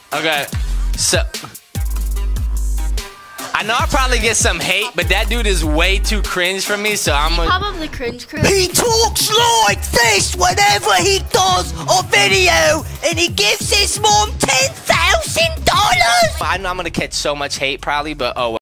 Okay, so I know I'll probably get some hate, but that dude is way too cringe for me, so I'm gonna... Probably cringe. He talks like this whenever he does a video, and he gives his mom $10,000. I know I'm gonna catch so much hate probably, but oh well.